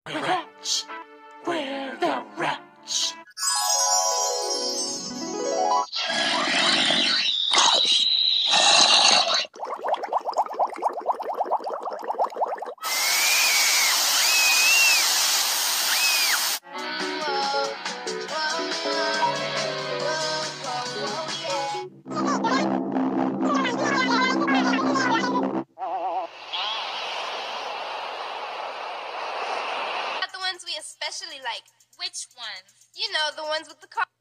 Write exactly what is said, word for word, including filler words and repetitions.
Wretch. We're the wretch. The ones we especially like. Which ones? You know, the ones with the car.